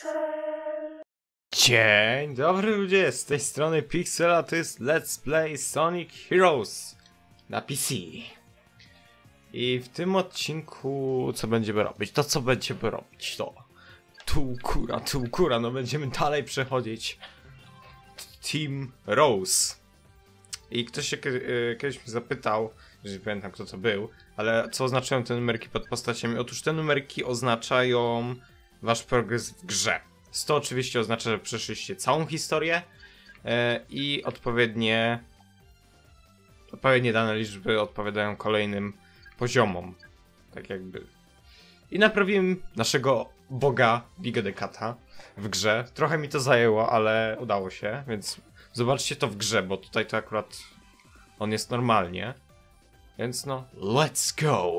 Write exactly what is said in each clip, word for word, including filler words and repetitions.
Dzień dobry ludzie, z tej strony Pixel, a to jest Let's Play Sonic Heroes na P C. I w tym odcinku co będziemy robić? To co będziemy robić? To tu kura, tu kura, no będziemy dalej przechodzić Team Rose. I ktoś się kiedyś mnie zapytał, że nie pamiętam kto to był, ale co oznaczają te numerki pod postaciami? Otóż te numerki oznaczają wasz progres w grze. To oczywiście oznacza, że przeszliście całą historię e, i odpowiednie odpowiednie dane liczby odpowiadają kolejnym poziomom. Tak jakby. I naprawiłem naszego boga Biga the Cata w grze. Trochę mi to zajęło, ale udało się, więc zobaczcie to w grze, bo tutaj to akurat on jest normalnie. Więc no, let's go!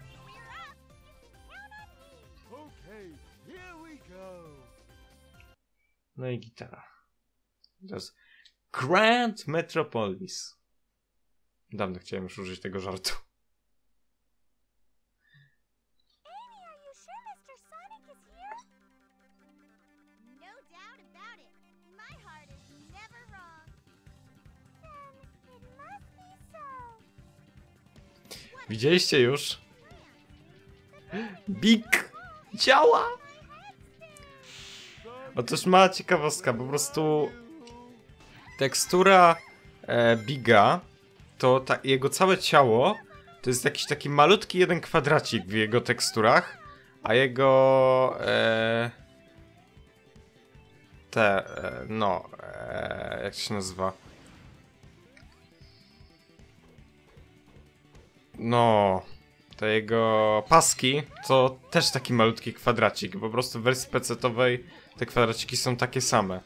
No i gitara. To jest Grand Metropolis. Dawno chciałem już użyć tego żartu. Widzieliście już? Big działa! Otóż mała ciekawostka, po prostu tekstura e, Biga, to ta, jego całe ciało to jest jakiś taki malutki jeden kwadracik w jego teksturach, a jego e, te, e, no, e, jak się nazywa? No, te jego paski to też taki malutki kwadracik, po prostu w wersji pecetowej te kwadraciki są takie same.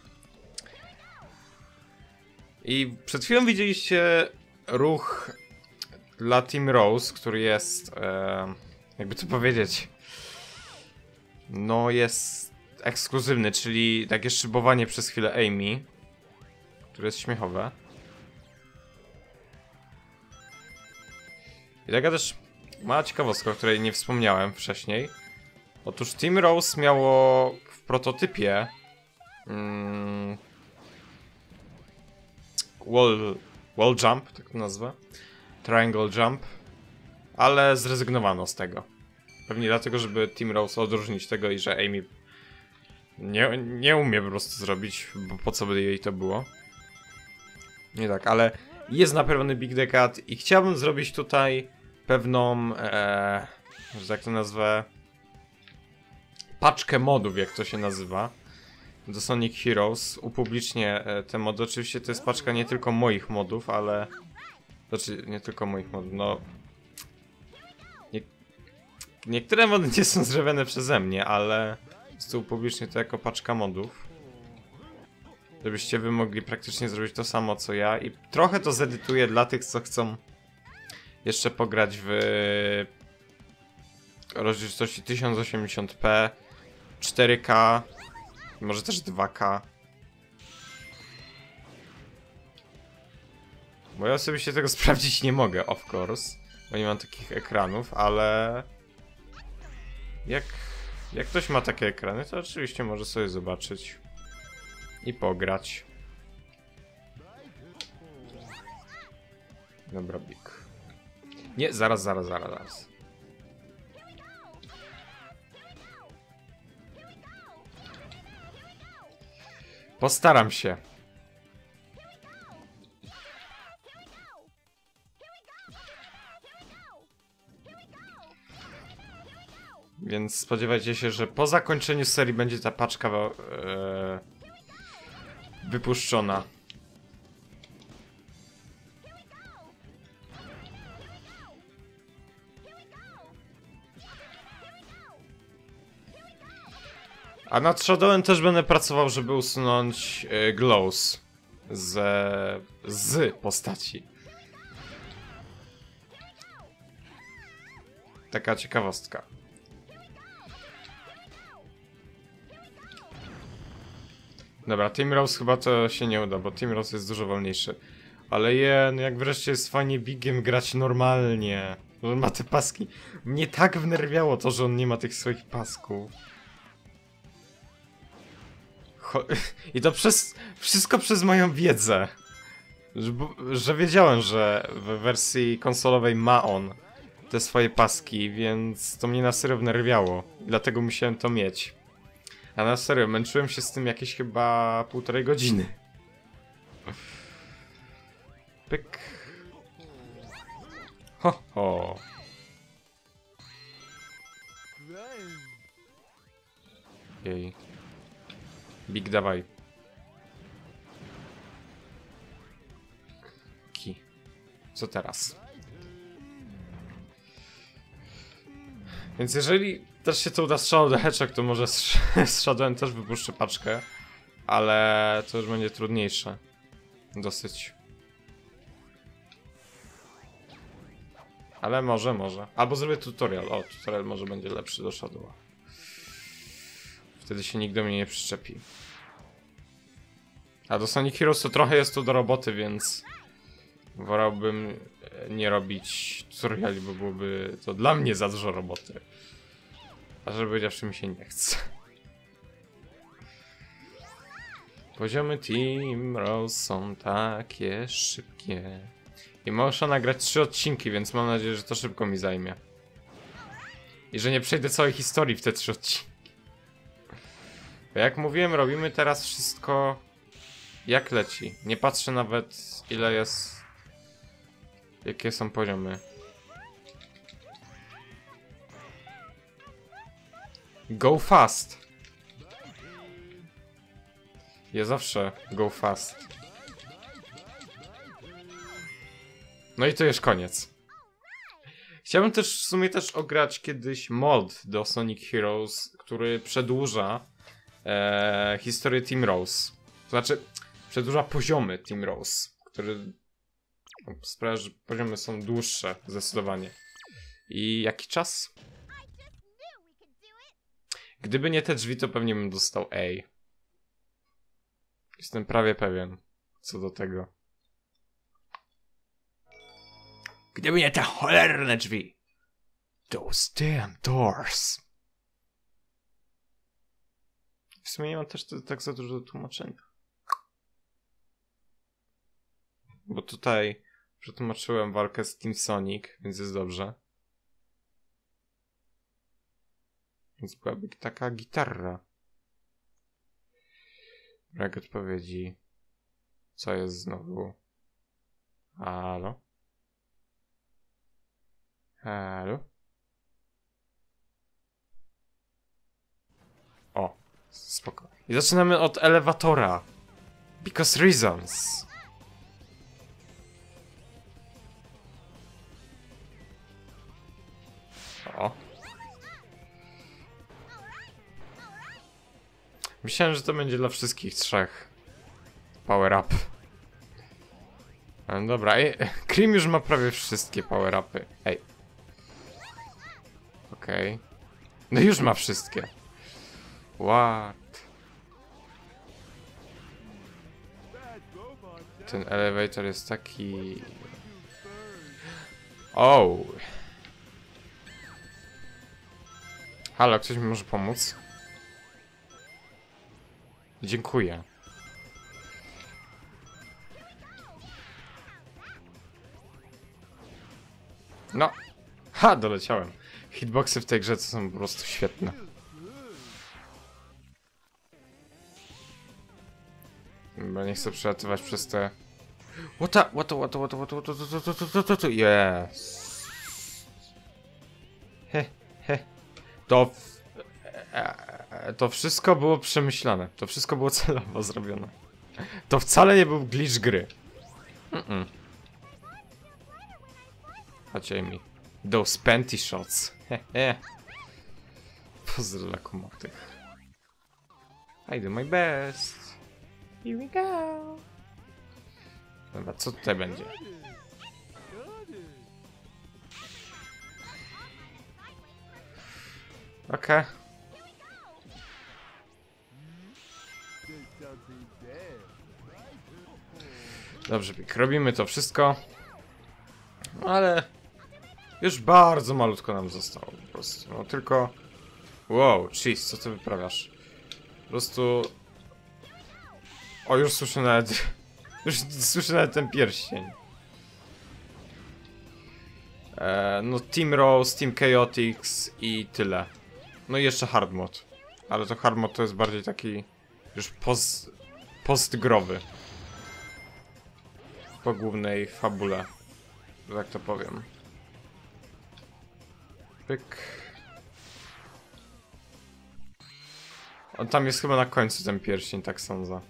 I przed chwilą widzieliście ruch dla Team Rose, który jest, e, jakby to powiedzieć, no jest ekskluzywny, czyli takie szybowanie przez chwilę Amy, które jest śmiechowe. I taka też mała ciekawostka, o której nie wspomniałem wcześniej. Otóż Team Rose miało w prototypie mm, wall, wall jump, tak to nazwę, triangle jump, ale zrezygnowano z tego. Pewnie dlatego, żeby Team Rose odróżnić tego i że Amy nie, nie umie po prostu zrobić, bo po co by jej to było. Nie tak, ale jest naprawiony Big the Cat i chciałbym zrobić tutaj pewną, e, że tak to nazwę, paczkę modów, jak to się nazywa, do Sonic Heroes. Upublicznię e, te mody. Oczywiście to jest paczka nie tylko moich modów, ale... Znaczy, nie tylko moich modów, no... Nie... Niektóre mody nie są zrobione przeze mnie, ale... To upublicznię to jako paczka modów. Żebyście wy mogli praktycznie zrobić to samo, co ja. I trochę to zedytuję dla tych, co chcą jeszcze pograć w rozdzielczości tysiąc osiemdziesiąt p, cztery K, może też dwa K. Bo ja osobiście tego sprawdzić nie mogę, of course, bo nie mam takich ekranów, ale jak, jak ktoś ma takie ekrany, to oczywiście może sobie zobaczyć i pograć. Dobra, Big. Nie, zaraz, zaraz, zaraz, zaraz. Postaram się. Więc spodziewajcie się, że po zakończeniu serii będzie ta paczka e, wypuszczona. A nad Shadowem też będę pracował, żeby usunąć y, glows z, z postaci. Taka ciekawostka. Dobra, Team Rose chyba to się nie uda, bo Team Rose jest dużo wolniejszy. Ale jen, jak wreszcie jest fajnie Bigiem grać normalnie. Że on ma te paski. Mnie tak wnerwiało to, że on nie ma tych swoich pasków. Cho I to przez... wszystko przez moją wiedzę. Że, że wiedziałem, że w wersji konsolowej ma on te swoje paski, więc to mnie na serio wnerwiało. Dlatego musiałem to mieć. A na serio, męczyłem się z tym jakieś chyba półtorej godziny. Pyk. Ho, ho. Jej. Big, dawaj. Ki. Co teraz? Więc jeżeli też się to uda z Shadow the Hedgehog, to może z, z Shadowem też wypuszczę paczkę. Ale to już będzie trudniejsze. Dosyć. Ale może, może. Albo zrobię tutorial. O, tutorial może będzie lepszy do Shadowa. Wtedy się nikt do mnie nie przyczepi. A do Sonic Heroes to trochę jest tu do roboty, więc wolałbym nie robić tutoriali, bo byłoby to dla mnie za dużo roboty. A żeby powiedziawszy, mi się nie chce. Poziomy Team Rose są takie szybkie. I muszę nagrać trzy odcinki, więc mam nadzieję, że to szybko mi zajmie. I że nie przejdę całej historii w te trzy odcinki. Bo jak mówiłem, robimy teraz wszystko jak leci. Nie patrzę nawet, ile jest... Jakie są poziomy. Go fast. Ja zawsze go fast. No i to już koniec. Chciałbym też w sumie też ograć kiedyś mod do Sonic Heroes, który przedłuża e, historię Team Rose. To znaczy, przedłuża poziomy Team Rose, który sprawia, że poziomy są dłuższe zdecydowanie. I jaki czas? Gdyby nie te drzwi, to pewnie bym dostał A. Jestem prawie pewien co do tego. Gdyby nie te cholerne drzwi. Those damn doors. W sumie nie mam też to, tak za dużo do tłumaczenia. Bo tutaj przetłumaczyłem walkę z Team Sonic, więc jest dobrze. Więc byłaby taka gitarra. Brak odpowiedzi. Co jest znowu? Halo? Halo? O, spoko. I zaczynamy od elewatora. Because reasons. O. Myślałem, że to będzie dla wszystkich trzech. Power up. No dobra, ej, Cream już ma prawie wszystkie power upy. Ej. Okej. Okay. No już ma wszystkie. What? Ten elevator jest taki... Oh. Halo, ktoś mi może pomóc? Dziękuję. No. Ha, doleciałem. Hitboxy w tej grze to są po prostu świetne. Bo nie chcę przelatywać przez te... What a... What a... What a... What a... What a... What a... What a... What a... What a... Yes. He, he. To... To wszystko było przemyślane. To wszystko było celowo zrobione. To wcale nie był glitch gry. Mm -mm. Chodź, Amy. Those panty shots. Hehe. Pozdro dla kumatych. I do my best. Here we go. Dobra, co tutaj będzie? Okej. Okay. Dobrze, robimy to wszystko. Ale już bardzo malutko nam zostało po prostu. No tylko... Wow, cheese, co ty wyprawiasz? Po prostu... O, już słyszę nawet... Już słyszę nawet ten pierścień. E, no Team Rose, Team Chaotix i tyle. No i jeszcze Hard Mode. Ale to Hard Mode to jest bardziej taki... Już post... postgrowy. Po głównej fabule. Że tak to powiem. Pyk. On tam jest chyba na końcu ten pierścień, tak sądzę.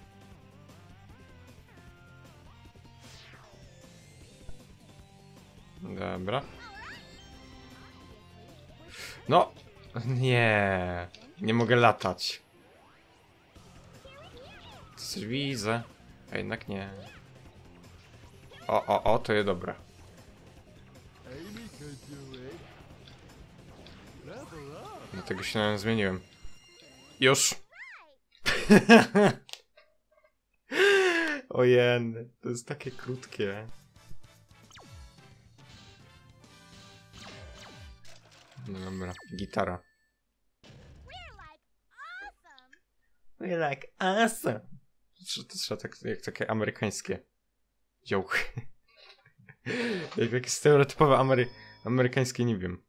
Dobra. No! Nie! Nie mogę latać. Coś widzę. A jednak nie. O, o, o, to jest dobre. Dlatego się nawet zmieniłem. Już! Ojen, to jest takie krótkie. No dobra, gitara. We're like awesome. To trzeba tak, jak takie amerykańskie działchy. Jak jakieś stereotypowe amery amerykańskie, nie wiem.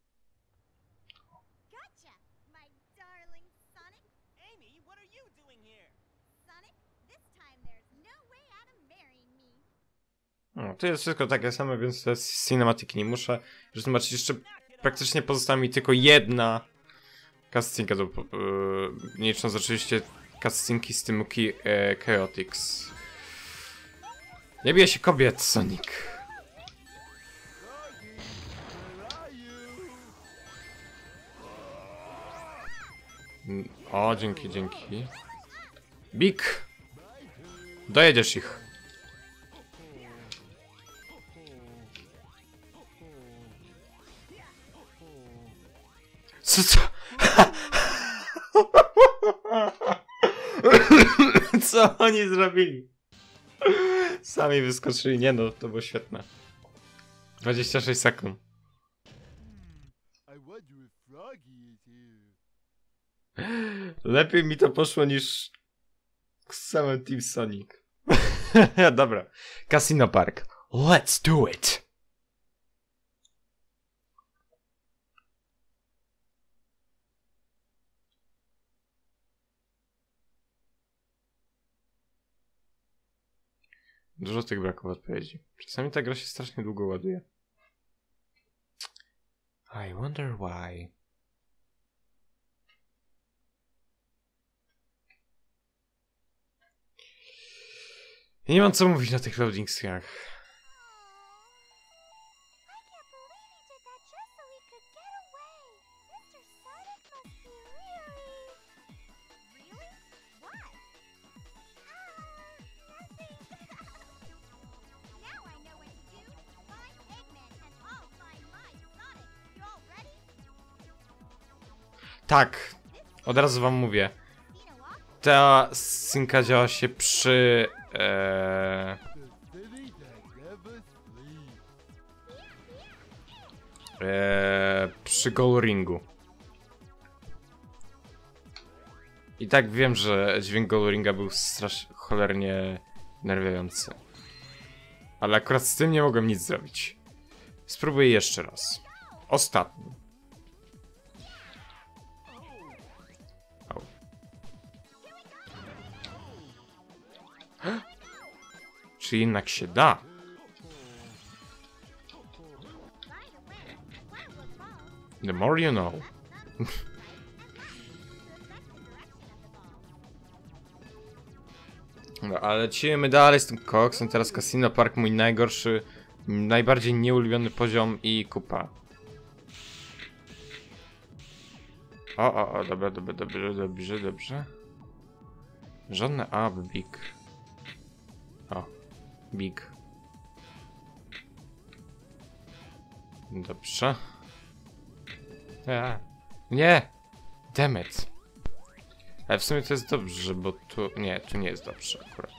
No, to jest wszystko takie same, więc to jest cinematic, nie muszę już zobaczyć. Jeszcze praktycznie pozostała mi tylko jedna cutscenka do... Yy, nie licząc oczywiście cutscenki z tym ki, e, Chaotix. Nie bije się kobiet, Sonic. O, dzięki, dzięki. Big! Dojedziesz ich. Co, co? Co oni zrobili? Sami wyskoczyli. Nie no, to było świetne. dwadzieścia sześć sekund. Lepiej mi to poszło niż z samym Team Sonic. Dobra. Casino Park. Let's do it! Dużo tych braków odpowiedzi. Czasami ta gra się strasznie długo ładuje. I wonder why. Ja nie mam co mówić na tych loading screenach. Tak, od razu wam mówię. Ta synka działa się przy... Ee, ee, przy Goldringu. I tak wiem, że dźwięk Goldringa był strasznie cholernie nerwiający. Ale akurat z tym nie mogłem nic zrobić. Spróbuję jeszcze raz. Ostatni. Czy jednak się da? The more you know. No, ale lecimy dalej z tym koksem. Teraz Casino Park, mój najgorszy, najbardziej nieulubiony poziom i kupa. O, o, o, dobra, dobra, dobrze, dobrze, dobrze. Żadne A, big. O, big. Dobrze. Ja. Nie! Demet. Ale w sumie to jest dobrze, bo tu... Nie, tu nie jest dobrze akurat.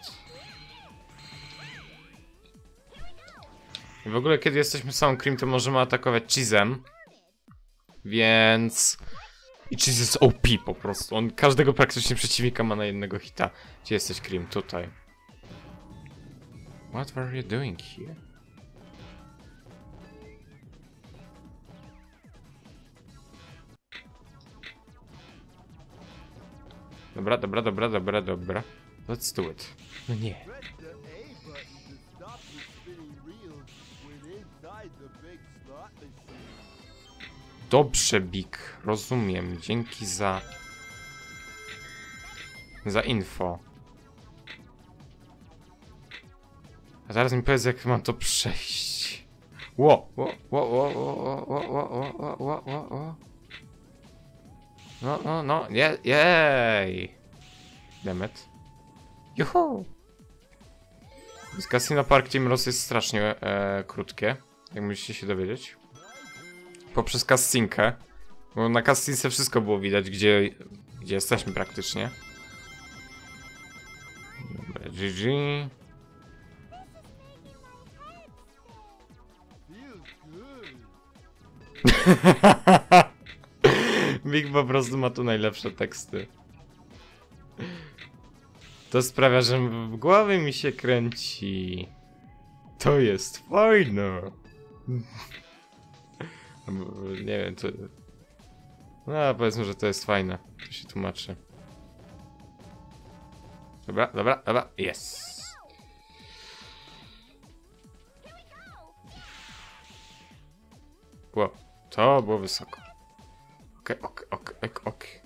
I w ogóle kiedy jesteśmy samą Cream, to możemy atakować Cheese'em. Więc... I Cheese jest O P po prostu. On każdego praktycznie przeciwnika ma na jednego hita. Gdzie jesteś, Cream? Tutaj. What were you doing here? Dobra, dobra, dobra, dobra, dobra. Let's do it. No nie. Dobrze, Big. Rozumiem. Dzięki za... za info. A zaraz mi powiedz, jak mam to przejść. Ło, ło, ło, ło, ło, ło, ło, ło, ło, ło, ło, ło. No, no, no, je, jej. Demet. Juhu. Z Casino Park Team Loss jest strasznie e, krótkie, jak musicie się dowiedzieć. Poprzez cutscenkę. Bo na cutscence wszystko było widać, gdzie, gdzie jesteśmy praktycznie. Dobra, G G. Big po prostu ma tu najlepsze teksty. To sprawia, że w głowie mi się kręci. To jest fajne. Nie wiem, to... No, powiedzmy, że to jest fajne. To się tłumaczy. Dobra, dobra, dobra, jest. Wow, to było wysoko. Okej, okej, okej, okej.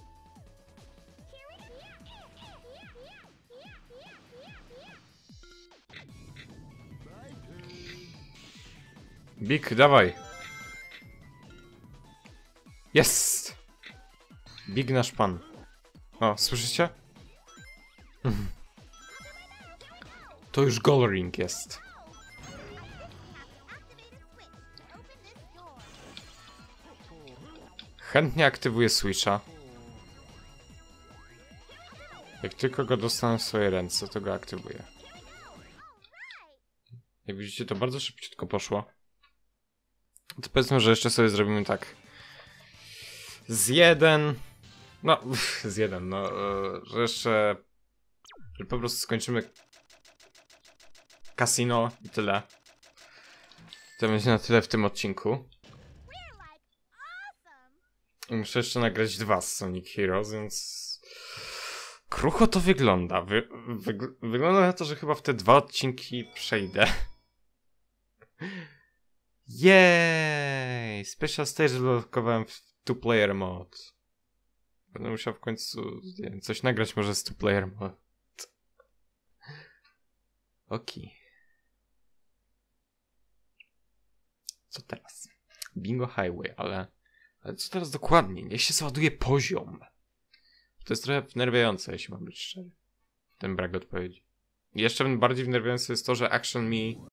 Big, dawaj. Jest! Big nasz pan. O, słyszycie? To już Goldring jest. Chętnie aktywuję Switcha. Jak tylko go dostanę w swoje ręce, to go aktywuję. Jak widzicie, to bardzo szybciutko poszło. To powiedzmy, że jeszcze sobie zrobimy tak. Z jeden... No, z jeden, no, że jeszcze... Że po prostu skończymy... Casino i tyle. To będzie na tyle w tym odcinku. Muszę jeszcze nagrać dwa z Sonic Heroes, więc... Krucho to wygląda. Wy... Wy... Wygląda na to, że chyba w te dwa odcinki przejdę. Jej! Special stage dodawkowałem w two player mode. Będę musiał w końcu nie wiem, coś nagrać może z two player mode. Okej. Co teraz? Bingo Highway, ale... Ale co teraz dokładnie? Niech się załaduje poziom. To jest trochę wnerwiające, jeśli mam być szczery. Ten brak odpowiedzi. I jeszcze bardziej wnerwiające jest to, że Action Me...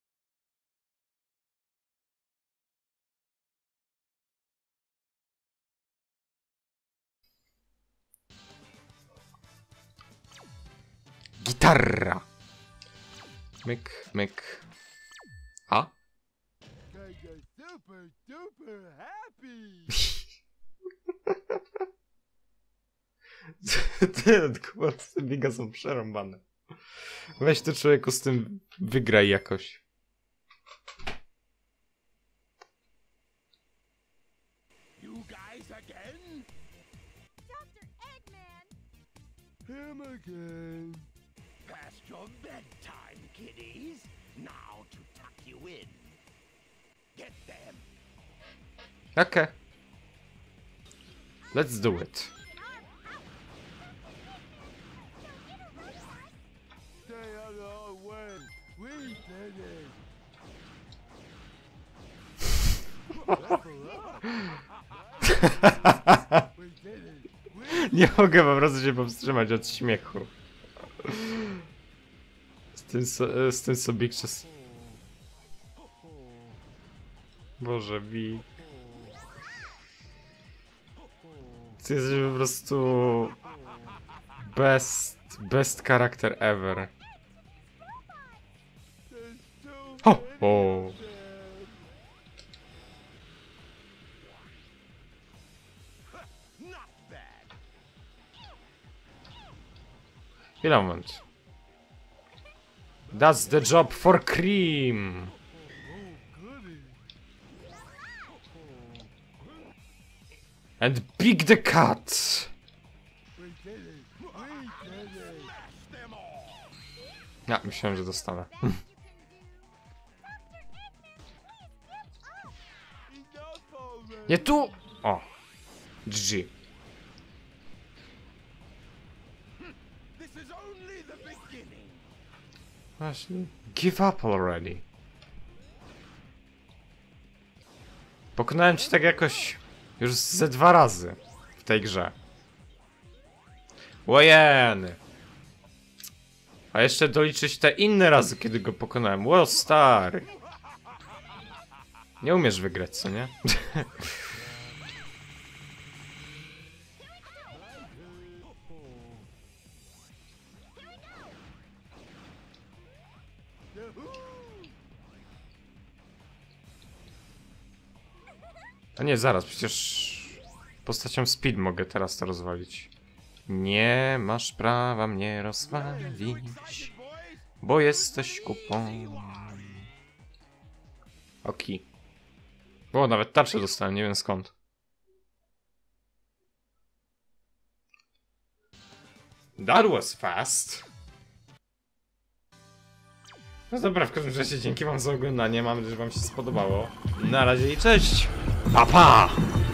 Gitarra! Myk, myk. A? Te głosy Biga są przerąbane. Weź to człowieku z tym wygraj jakoś. You guys again? Doctor Eggman! Him again. Past your bedtime, kiddies. Now to tuck you in. Get them. Okay. Let's do it. Stay out of our way. We did it. We did it. We Nie mogę po prostu się powstrzymać od śmiechu. Z tym, so, z tym co Big czas... Boże, Big. Ty jesteś po prostu... Best... Best character ever. There's too Ho! many O! of them. Not bad. Chwila, moment. That's the job for Cream. And Big the Cat. Ja, myślałem, że dostanę. Nie tu! O! G G. Właśnie. Give up already. Pokonałem cię tak jakoś już ze dwa razy w tej grze. Łojeny. A jeszcze doliczyć te inne razy, kiedy go pokonałem. Ło, stary. Nie umiesz wygrać, co nie? A nie, zaraz, przecież postacią speed mogę teraz to rozwalić. Nie masz prawa mnie rozwalić, bo jesteś kupą. Oki. Bo nawet tarczę dostałem, nie wiem skąd. That was fast. No dobra, w każdym razie dzięki wam za oglądanie, mam nadzieję, że wam się spodobało. Na razie i cześć! Pa pa!